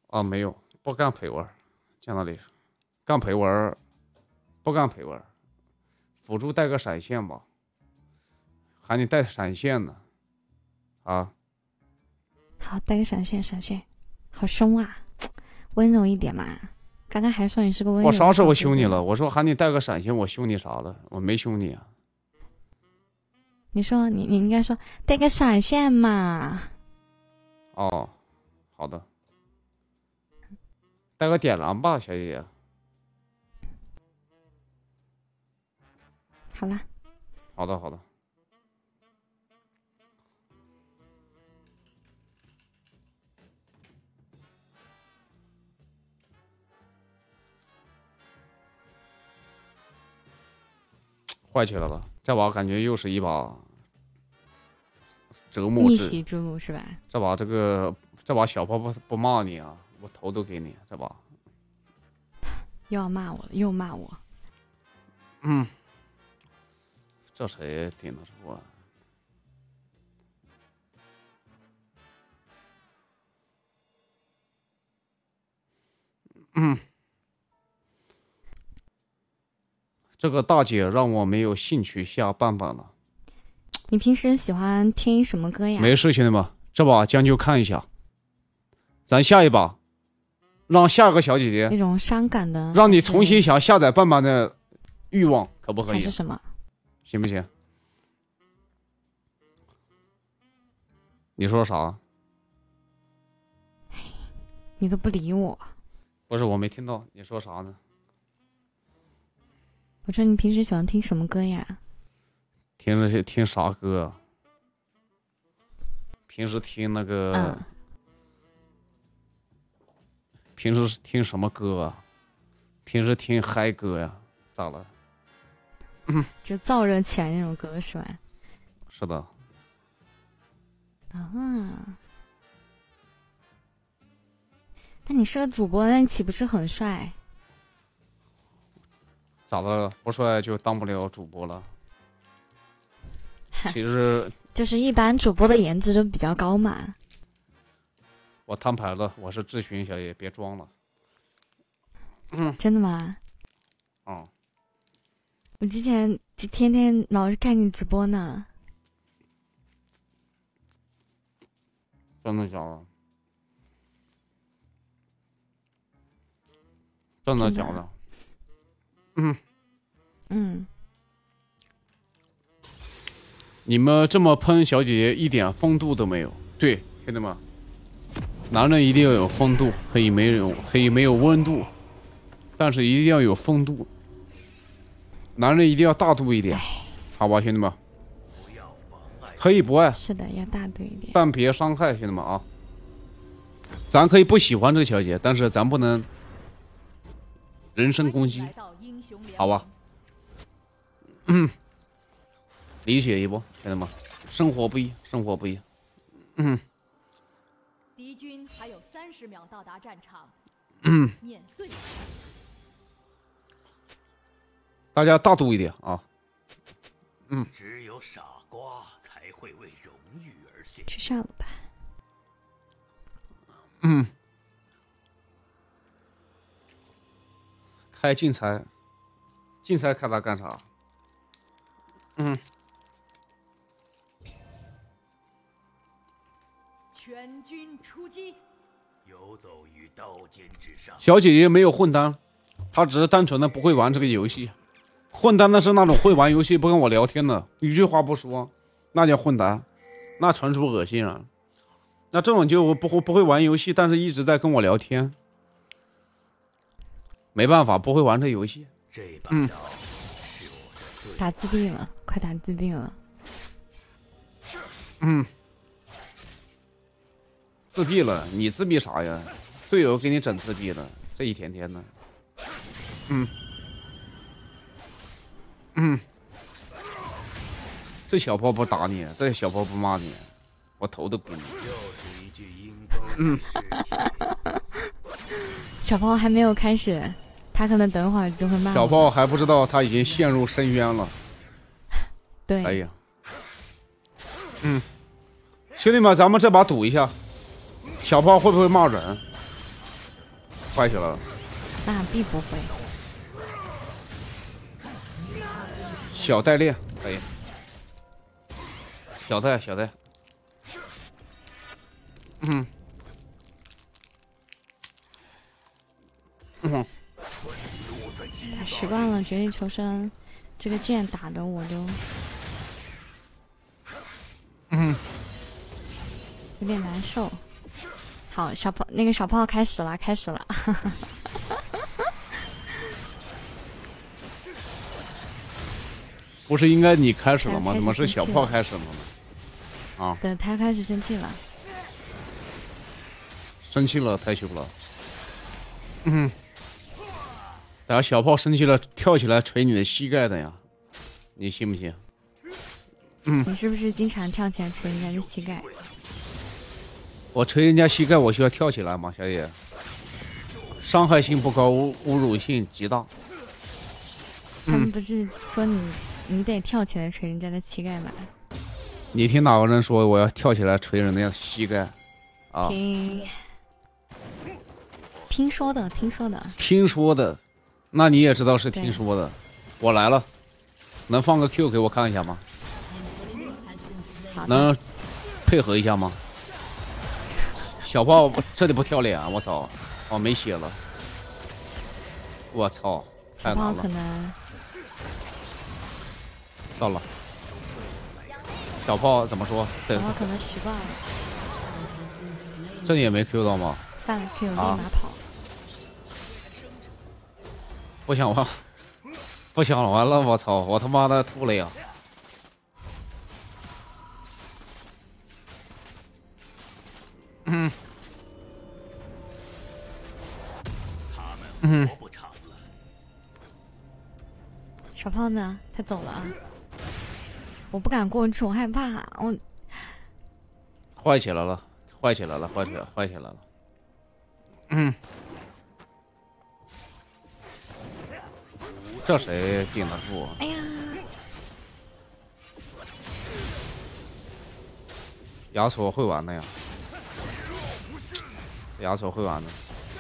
啊，没有，不干陪玩，在哪里？干陪玩，不干陪玩，辅助带个闪现吧，喊你带闪现呢。啊， 好，带个闪现，闪现，好凶啊！温柔一点嘛。刚刚还说你是个温柔。 我啥时候凶你了？我说喊你带个闪现，我凶你啥了？我没凶你啊。 你说你应该说带个闪现嘛。 哦，好的，带个点燃吧，小姐姐。 好了。 好的，好的。坏起来了，这把感觉又是一把折磨逆袭之路是吧？ 这把小炮不骂你啊，我头都给你。这把又要骂我了，又骂我。 这谁顶得住啊？这个大姐让我没有兴趣下半版了。 你平时喜欢听什么歌呀？ 没事，兄弟们，这把将就看一下。咱下一把，让下个小姐姐那种伤感的， 让你重新想下载半版的欲望，可不可以？ 还是什么？ 行不行？你说啥？ 你都不理我。 不是，我没听到你说啥呢？ 我说你平时喜欢听什么歌呀？ 听啥歌？平时听那个，平时听什么歌啊？平时听嗨歌呀？咋了？ 就燥热起来那种歌是吧？ 是的。 啊。那你是个主播，那你岂不是很帅？ 咋的？不帅就当不了主播了？其实就是一般主播的颜值都比较高嘛。 我摊牌了，我是志勋小姐，别装了。 真的吗？我之前天天老是看你直播呢。 真的假的？真的假的？你们这么喷小姐姐，一点风度都没有。对，兄弟们，男人一定要有风度，可以没有温度，但是一定要有风度。男人一定要大度一点，好吧，兄弟们。可以不爱， 是的，要大度一点， 但别伤害，兄弟们啊。咱可以不喜欢这个小姐，但是咱不能人身攻击，好吧？理解一波，兄弟们，生活不易，生活不易。 敌军还有30秒到达战场。碾碎。 大家大度一点啊。 只有傻瓜才会为荣誉而献。 去上了吧。 开竞猜，竞猜开它干啥？ 全军出击！ 游走于刀尖之上。 小姐姐没有混单，她只是单纯的不会玩这个游戏。混单的是那种会玩游戏不跟我聊天的，一句话不说，那叫混单，那纯属恶心人。那这种就不会玩游戏，但是一直在跟我聊天，没办法，不会玩这游戏。 这把刀是我的最打自闭了，快打自闭了。 自闭了？你自闭啥呀？队友给你整自闭了，这一天天的。这小炮不打你，这小炮不骂你，我头都鼓你。 又是一具阴沟的尸体。 小炮还没有开始，他可能等会儿就会骂我。 小炮还不知道他已经陷入深渊了。 对。 哎呀，兄弟们，咱们这把赌一下，小炮会不会骂人？ 坏起来了。 那必不会。 小代练可以，小代。 打习惯了绝地求生这个剑打的我都有点难受。好，小炮那个小炮开始了。 不是应该你开始了吗？ 开始怎么是小炮生气了开始了呢？啊， 对，他开始生气了。 生气了，太羞了。等下小炮生气了，跳起来捶你的膝盖的呀，你信不信？ 你是不是经常跳起来捶人家的膝盖？ 我捶人家膝盖，我需要跳起来吗，小野？伤害性不高，侮辱性极大。 他们不是说你得跳起来捶人家的膝盖吗？ 你听哪个人说我要跳起来捶人家膝盖？啊？ 听说的。 听说的，那你也知道是听说的。我来了，能放个 Q 给我看一下吗？能配合一下吗？小炮这里不跳脸啊！我操！哦，没血了。我操！太难了。 可能到了。小炮怎么说？对。 小炮可能习惯了。 这里也没 Q 到吗？ 半 Q 立马跑。 不想玩，不想玩了！我操！我他妈的吐了呀！ 小炮呢？他走了。我不敢过去，我害怕。我坏起来了！这谁顶得住？ 哎呀！ 亚索会玩的呀，亚索会玩的。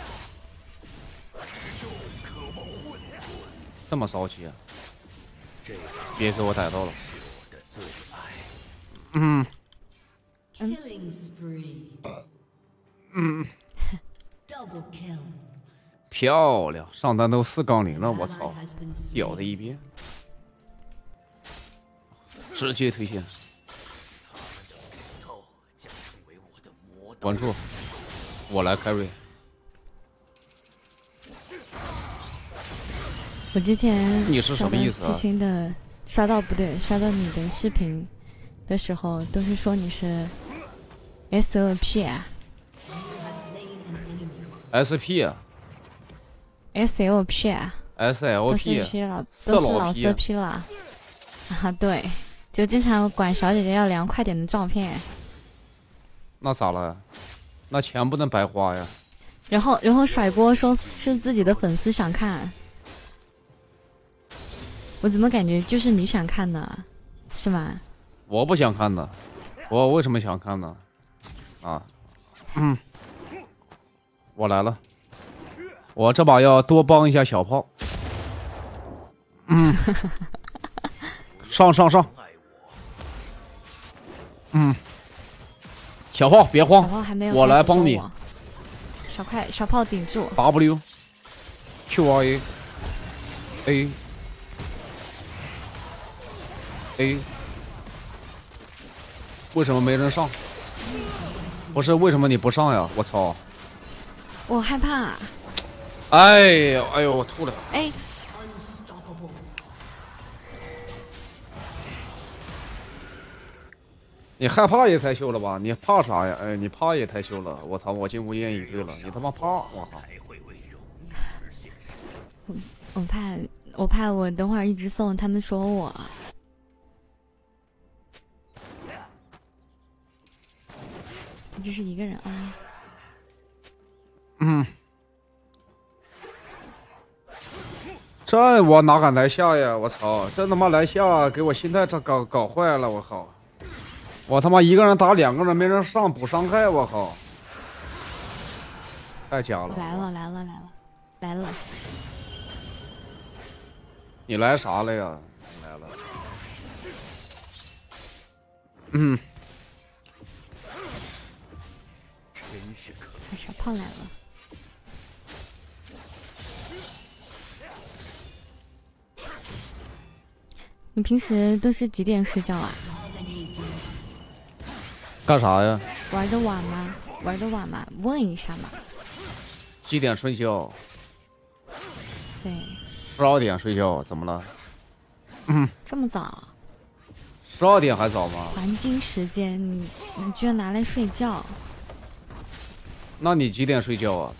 这么骚气啊！别给我逮到了。漂亮，上单都4-0了，我操，屌的一边，直接推线，关注，我来 carry。 我之前你是什么意思啊？ 季群的刷到你的视频的时候，都是说你是 SLP 啊 SP 啊 ，SLP 啊 ，SLP 了，都是老色批了啊！对，就经常管小姐姐要凉快点的照片。 那咋了？那钱不能白花呀。 然后甩锅说是自己的粉丝想看。我怎么感觉就是你想看的，是吗？ 我不想看的，我为什么想看呢？啊，我来了，我这把要多帮一下小炮。上，小炮别慌， 小炮还没有， 我来帮你。 小炮顶住。 W，QRA，A。为什么没人上？不是为什么你不上呀？我操！ 我害怕。 哎呦，我吐了。 哎， 你害怕也太秀了吧？你怕啥呀？哎，你怕也太秀了。我操！我进无言以对了，你他妈怕！我操！ 我怕我等会儿一直送，他们说我。你这是一个人啊？ 这我哪敢来下呀！我操！这他妈来下给我心态这搞坏了！我靠！我他妈一个人打2个人没人上补伤害！我靠！ 太假了。 来了来了来了来了！ 你来啥了呀？你来了。嗯。 真是可小胖来了。你平时都是几点睡觉啊？ 干啥呀？ 玩的晚吗？玩的晚吗？问一下嘛。 几点睡觉对， ？12点睡觉，怎么了？ 这么早？ 12点还早吗？ 黄金时间，你居然拿来睡觉？ 那你几点睡觉啊？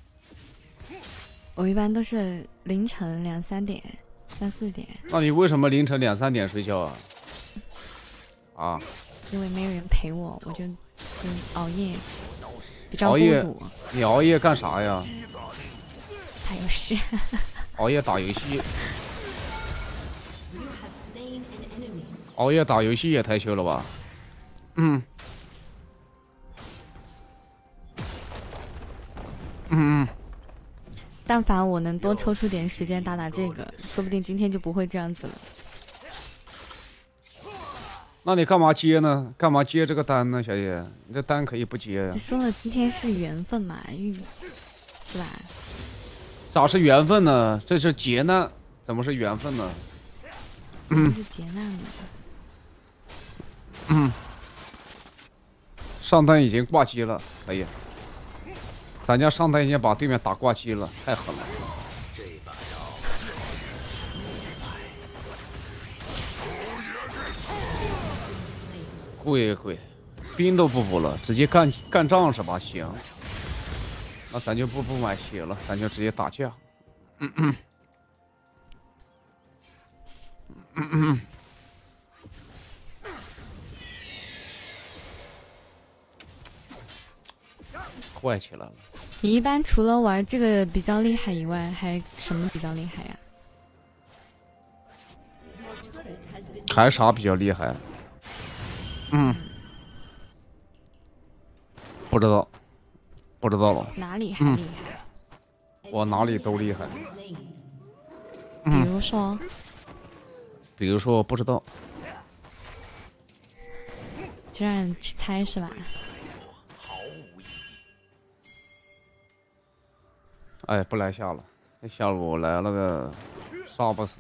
我一般都是凌晨2、3点、3、4点。 那你为什么凌晨2、3点睡觉啊？啊？ 因为没有人陪我，我就熬夜，比较孤熬夜独。 你熬夜干啥呀？ 打游戏。 熬夜打游戏。熬夜打游戏也太秀了吧？ 但凡我能多抽出点时间打这个，说不定今天就不会这样子了。 那你干嘛接呢？干嘛接这个单呢，小姐？你这单可以不接呀、 说了，今天是缘分嘛，是吧？ 咋是缘分呢？这是劫难，怎么是缘分呢？ 这是劫难了。 上单已经挂机了，可以。咱家上单已经把对面打挂机了，太狠了。 这把刀。 贵，兵都不补了，直接干仗是吧？行，那咱就不买血了，咱就直接打架。坏起来了。 你一般除了玩这个比较厉害以外，还什么比较厉害呀？ 还啥比较厉害？不知道了。 哪里还厉害？ 我哪里都厉害。 比如说不知道。 就让人去猜是吧？ 哎，不来下了，这下午来了个杀不死。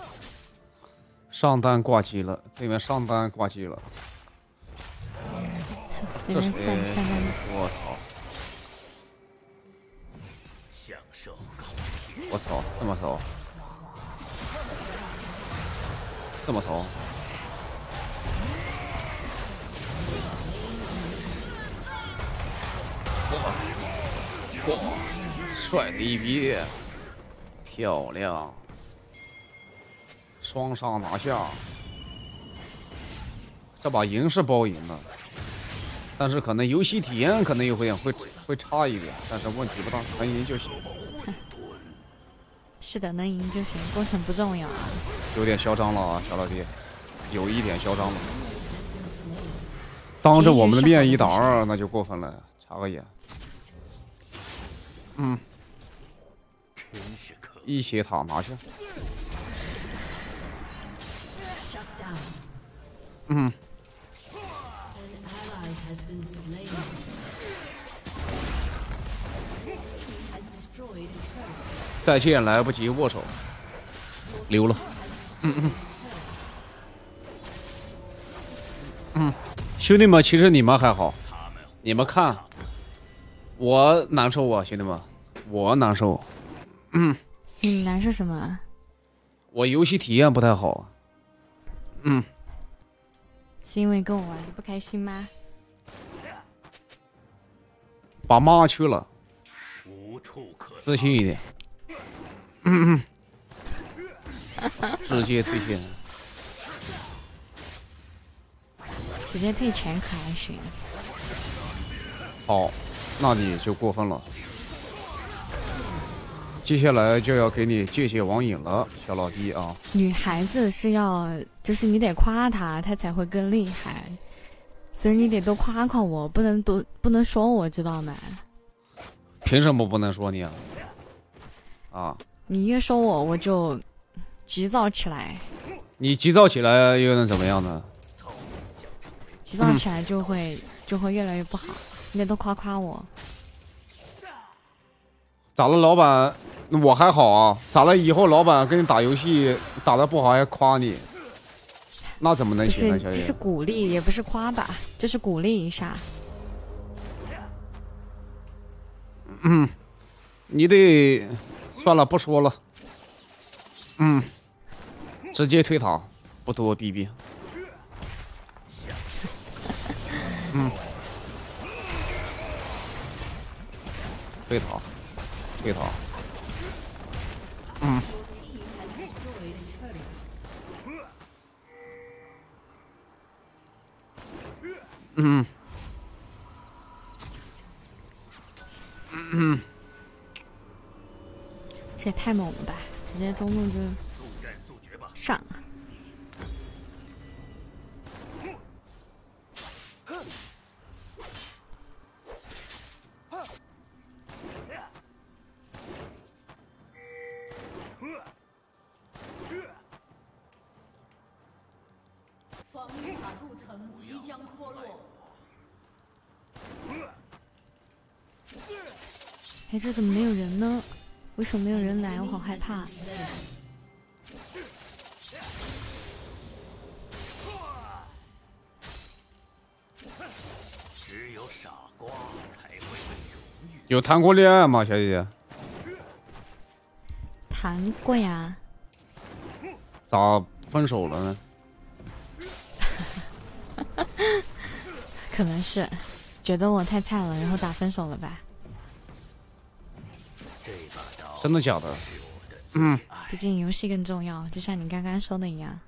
上单挂机了，对面上单挂机了。这谁？我操！ 享受。 我操，这么骚！这么骚！帅的一逼，漂亮！双杀拿下，这把赢是包赢了，但是可能游戏体验可能会差一点，但是问题不大，能赢就行。 是的，能赢就行，过程不重要啊。 有点嚣张了啊，小老弟，有一点嚣张了。当着我们的面1打2，那就过分了，插个眼。一血塔拿下。再见，来不及握手，溜了。兄弟们，其实你们还好，你们看，我难受啊，兄弟们，我难受。 你难受什么？ 我游戏体验不太好。 是因为跟我玩的不开心吗？ 把妈去了， 无处可自信一点。直接退线。 直接退钱可还行？ 好，那你就过分了。接下来就要给你戒网瘾了，小老弟啊！ 女孩子是要，就是你得夸她，她才会更厉害。所以你得多夸夸我，不能说我，知道吗？ 凭什么不能说你啊？啊！ 你越说我，我就急躁起来。 你急躁起来又能怎么样呢？ 急躁起来就会越来越不好。你得多夸夸我。 咋了，老板？我还好啊。咋了？以后老板跟你打游戏打得不好还夸你，那怎么能行呢，小姐？ 这是鼓励，也不是夸吧，就是鼓励一下。 你得算了，不说了。直接推塔，不多逼逼。推塔，推塔。 这也太猛了吧！直接中路就上了。 防御塔镀层即将脱落。 哎，这怎么没有人呢？为什么没有人来？我好害怕。 只有傻瓜才会被荣誉。 有谈过恋爱吗，小姐姐？ 谈过呀。 咋分手了呢？ 可能是觉得我太菜了，然后打分手了吧。 真的假的？ 毕竟游戏更重要，就像你刚刚说的一样。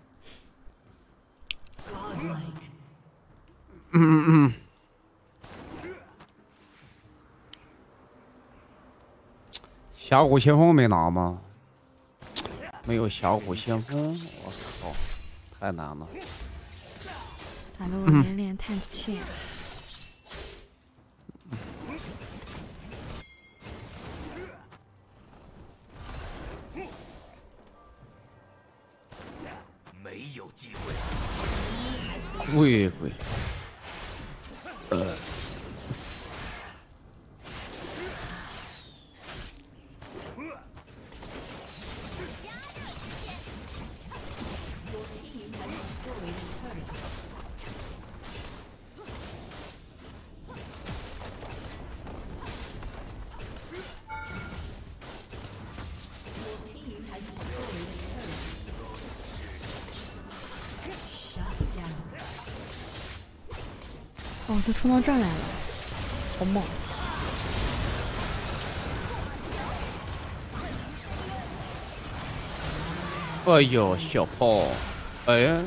峡谷先锋没拿吗？没有峡谷先锋，我操，太难了。 打得我连连叹气。 没有机会。 贵。 哦，都冲到这儿来了，好猛！ 哎呦，小炮！哎呀，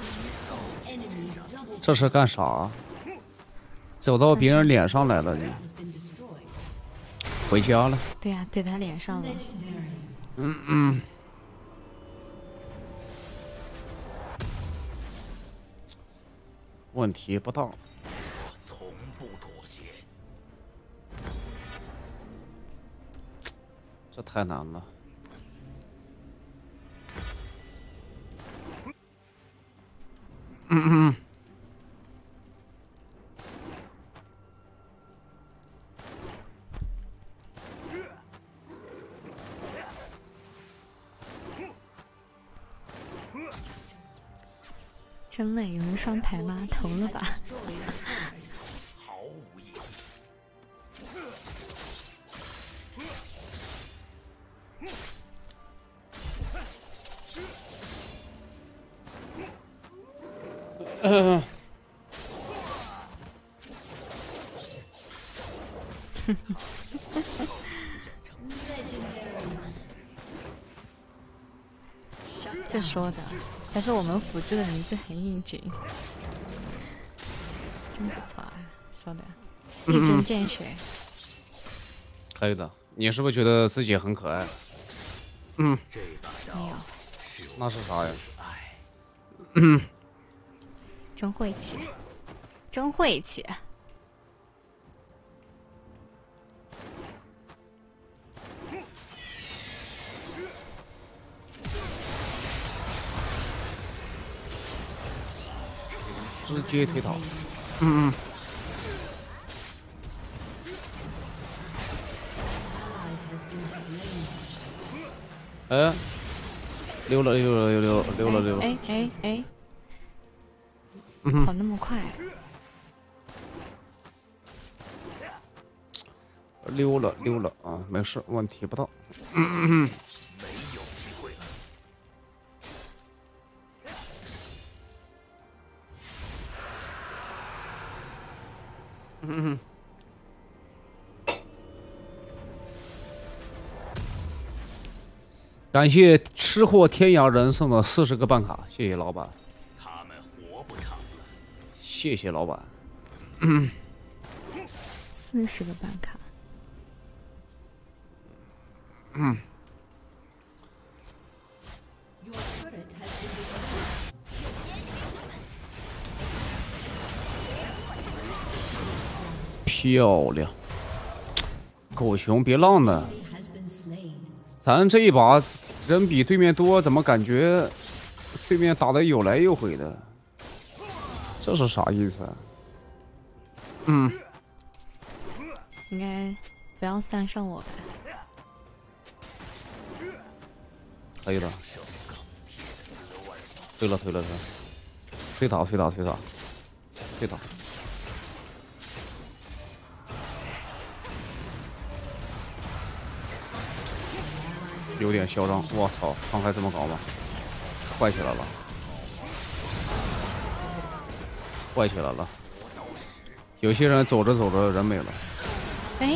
这是干啥？走到别人脸上来了你？回家了？ 对呀、怼他脸上了。 问题不大。 从不妥协。 这太难了。 真累，有人双排吗？投了吧。 毫无意义。 这说的，但是我们辅助的名字很应景，真不错啊，说的一针见血。 可以的。你是不是觉得自己很可爱？ 这把刀是我那是啥呀？ 爱。 真晦气，真晦气。 直接推倒。哎，溜了。 哎，跑那么快。 溜了啊，没事，问题不大。 没有机会了。 感谢吃货天涯人送的40个办卡，谢谢老板， 他们活不长了。 谢谢老板。 40个办卡。 漂亮，狗熊别浪了，咱这一把人比对面多，怎么感觉对面打的有来有回的？这是啥意思啊？ 应该不要算上我吧？ 可以了，推了，推倒，有点嚣张，我操，伤害这么高吗？坏起来了，有些人走着走着人没了。 哎，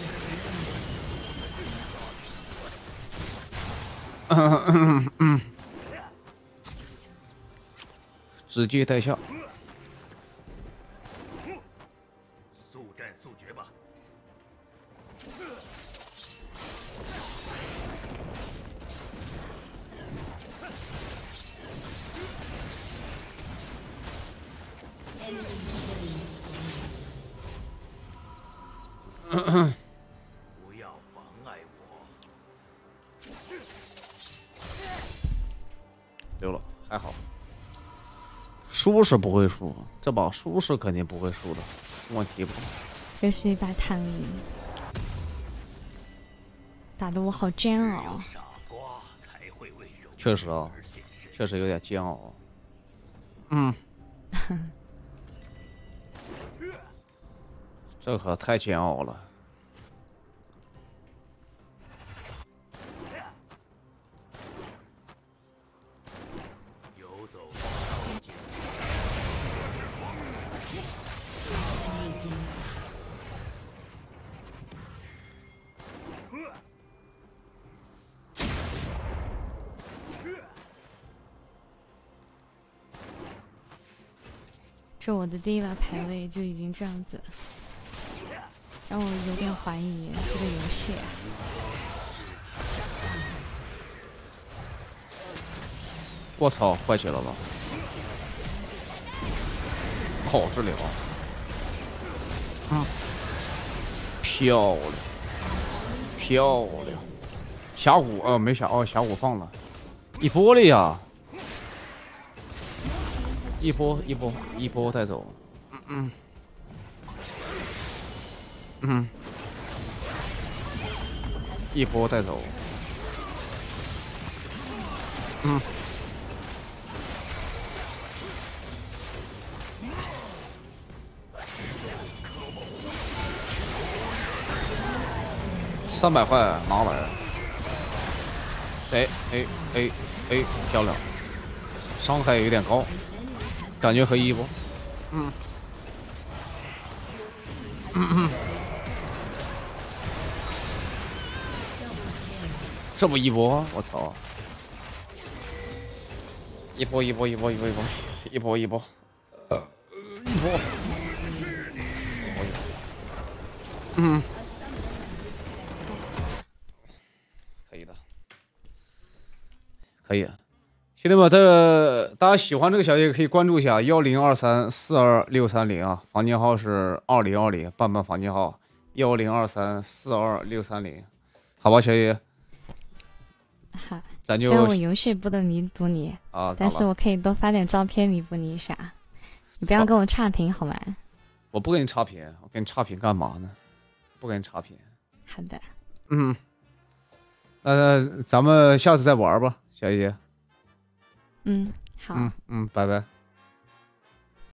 直接带下。 速战速决吧。不要妨碍我。 溜了，还好。输是不会输，这把输是肯定不会输的，问题不大。 又是一把躺赢，打得我好煎熬。 傻瓜才会为荣确实啊， 而献身。 确实有点煎熬。这可太煎熬了。 游走。 这我的第一把排位就已经这样子，让我有点怀疑这个游戏。 我操，坏起来了！好治疗。漂亮。峡谷没峡峡谷放了，一波了呀！一波带走。一波带走。300块拿来。哎，漂亮，伤害有点高，感觉可以一波。这不一波，我操！一波。可以，兄弟们，大家喜欢这个小姐可以关注一下1023426330啊，房间号是2020，伴伴房间号1023426330，好吧，小姐。 好， 咱就虽然我游戏不能弥补你啊， 但是我可以多发点照片弥补你一下。 你不要跟我差评好吧？ 我不跟你差评，我跟你差评干嘛呢？不跟你差评。 好的。 嗯，咱们下次再玩吧，小姐姐。 嗯，好。 拜拜。